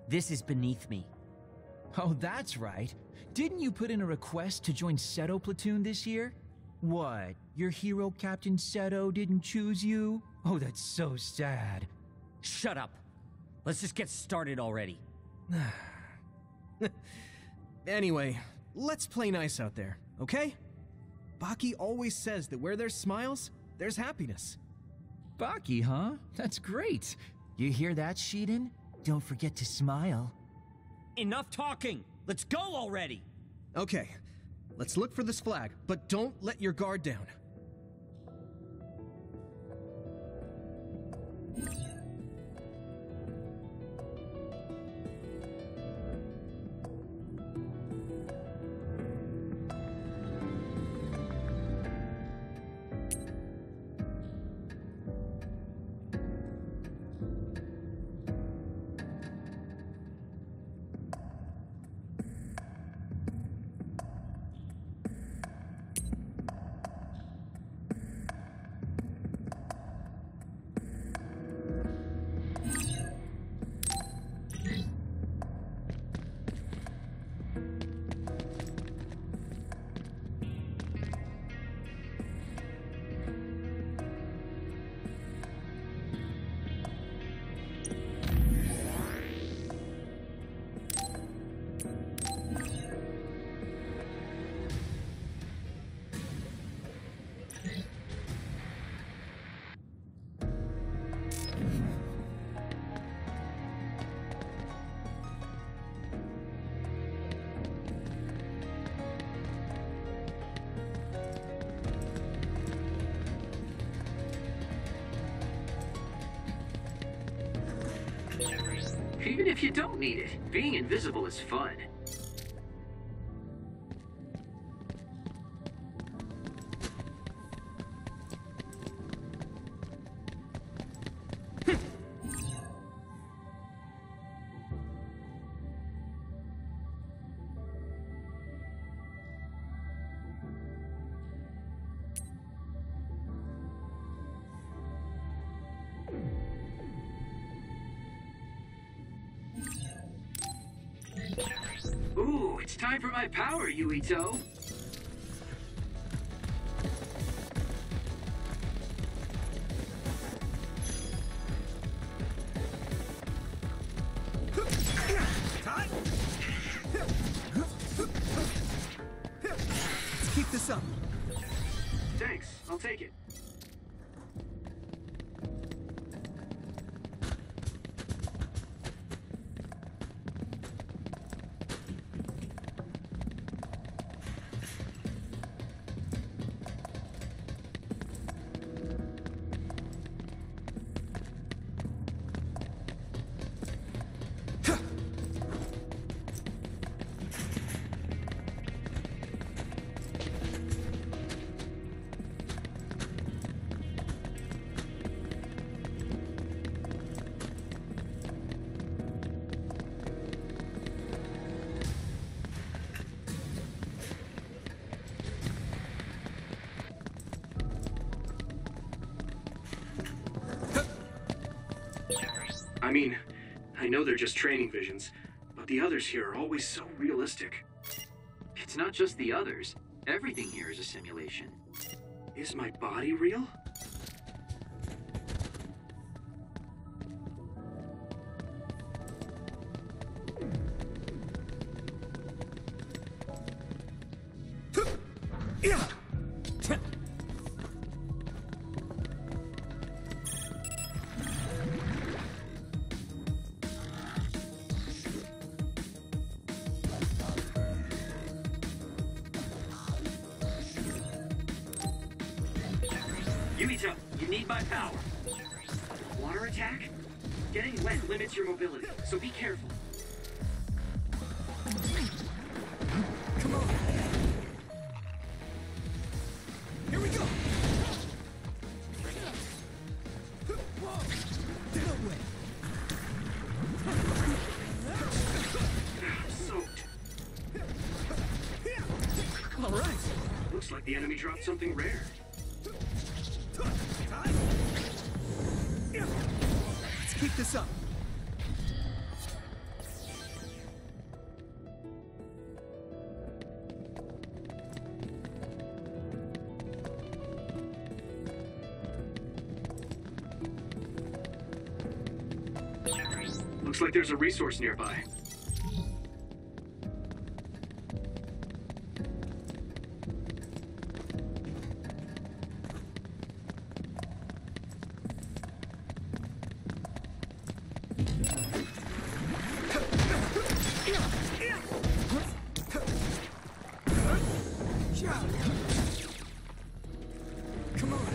This is beneath me. Oh, that's right. Didn't you put in a request to join Seto Platoon this year? What? Your hero Captain Seto didn't choose you? Oh, that's so sad. Shut up. Let's just get started already. Anyway, let's play nice out there, okay? Baki always says that where there's smiles, there's happiness. Baki, huh? That's great. You hear that, Shiden? Don't forget to smile. Enough talking! Let's go already! Okay, let's look for this flag, but don't let your guard down. Even if you don't need it, being invisible is fun. Ooh, it's time for my power, Yuito. Let's keep this up. Thanks, I'll take it. I mean, I know they're just training visions, but the others here are always so realistic. It's not just the others. Everything here is a simulation. Is my body real? Yuito, you need my power. Water attack? Getting wet limits your mobility, so be careful. Come on. Here we go. Get away. Soaked. All right. Looks like the enemy dropped something rare. Let's keep this up. Looks like there's a resource nearby. Come on.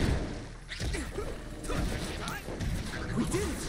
We did it!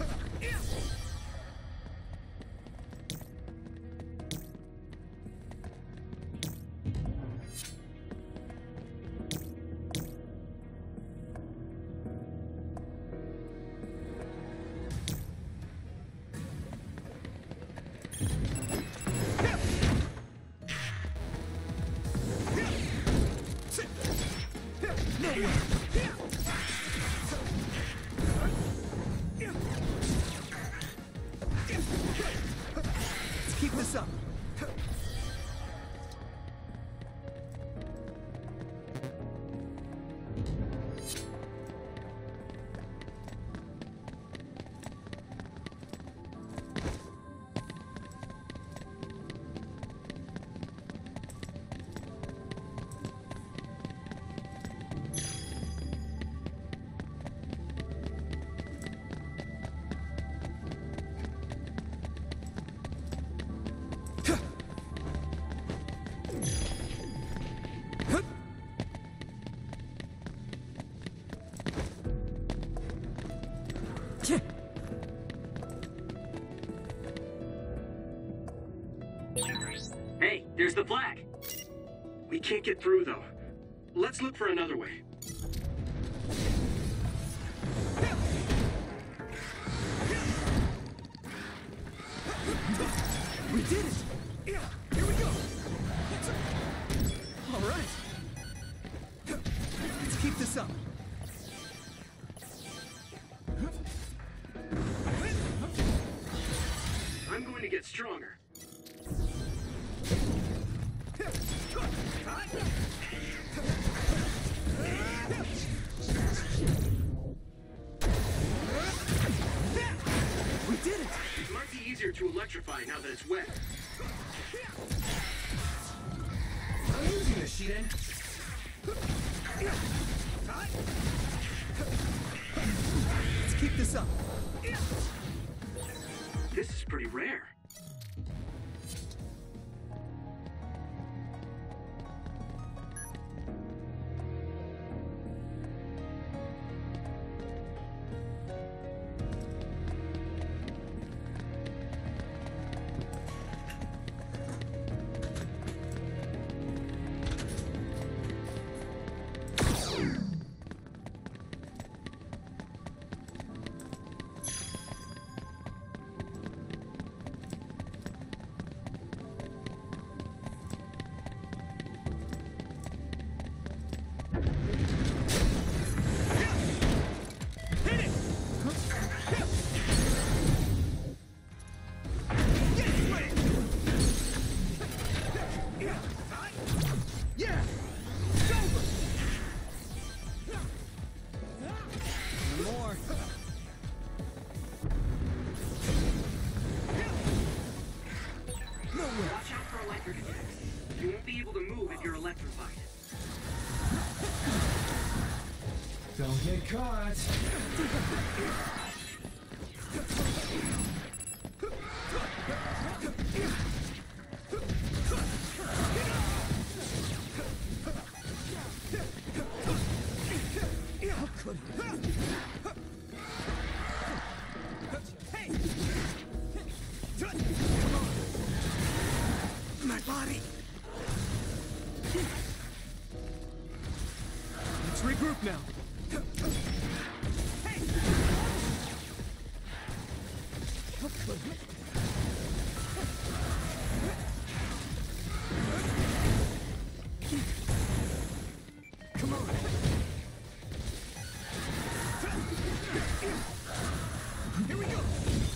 Let's keep this up. Hey, there's the flag. We can't get through, though. Let's look for another way. We did it! Here we go! All right. Let's keep this up. I'm going to get stronger. We did it! It might be easier to electrify now that it's wet. I'm using this, Shiden. Let's keep this up. This is pretty rare. Watch out for electric attacks. You won't be able to move if you're electrified. Don't get caught. My body! Let's regroup now. Come on. Here we go.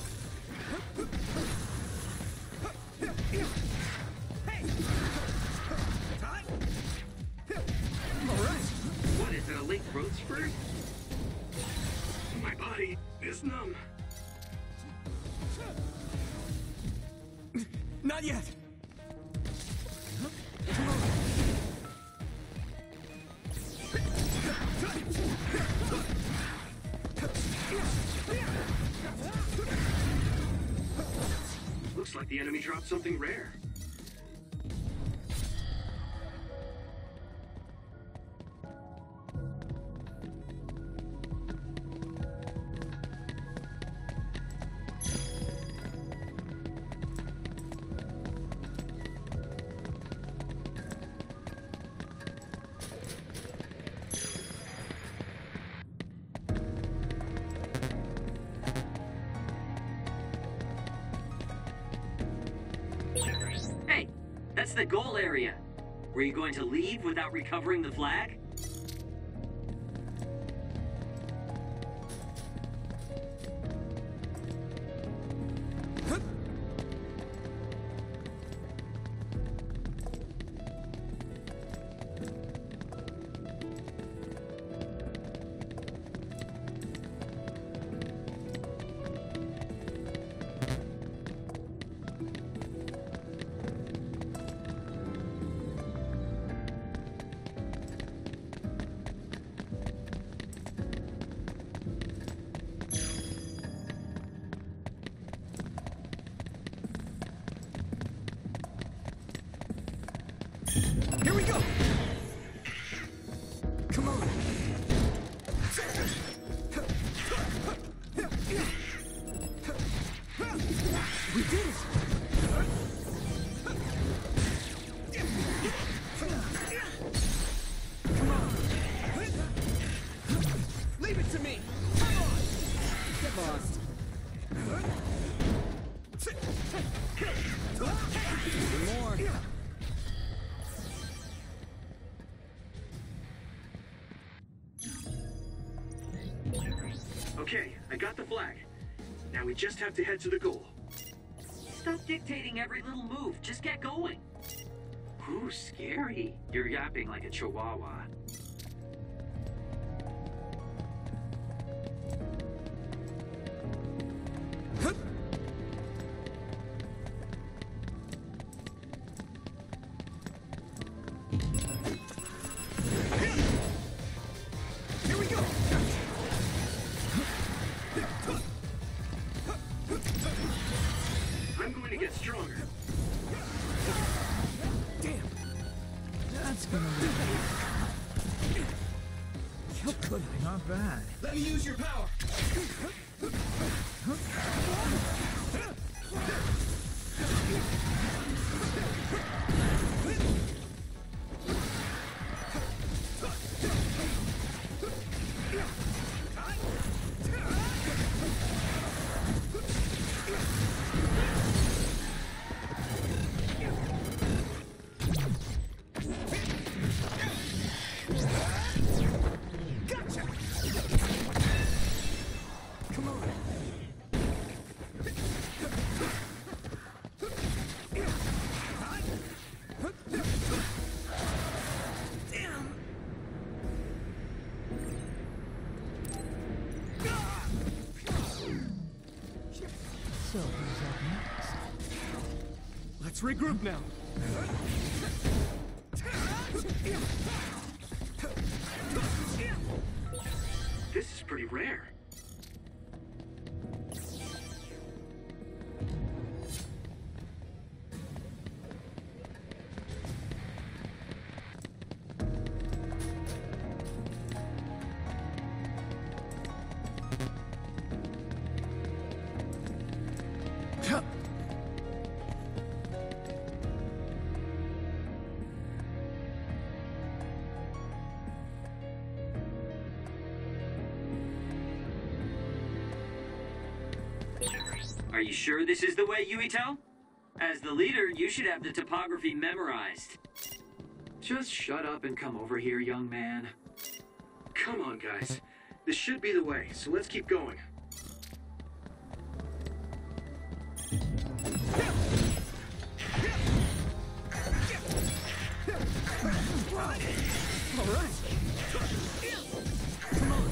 What is it, a late growth spurt? My body is numb. Not yet! Looks like the enemy dropped something rare. Hey, that's the goal area. Were you going to leave without recovering the flag? Here we go! Come on! We did it! Come on! Leave it to me! Come on! Get lost! One more! Okay, I got the flag. Now we just have to head to the goal. Stop dictating every little move. Just get going. Ooh, scary. You're yapping like a chihuahua. Here we go! I'm going to get stronger. Damn! That's gonna be not bad. Let me use your power! Gotcha! Come on! Damn! So, who's up next? Let's regroup now. This is pretty rare. Are you sure this is the way, Yuito? As the leader, you should have the topography memorized. Just shut up and come over here, young man. Come on, guys. This should be the way, so let's keep going. All right. Come on.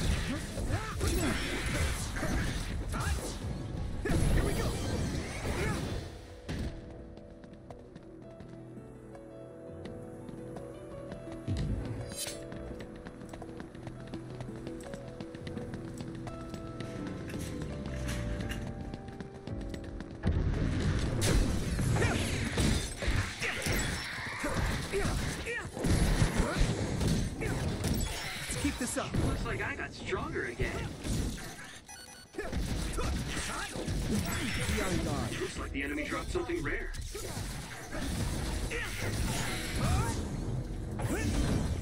Here we go. keep this up. Looks like I got stronger again. Be on guard. Looks like the enemy dropped something rare.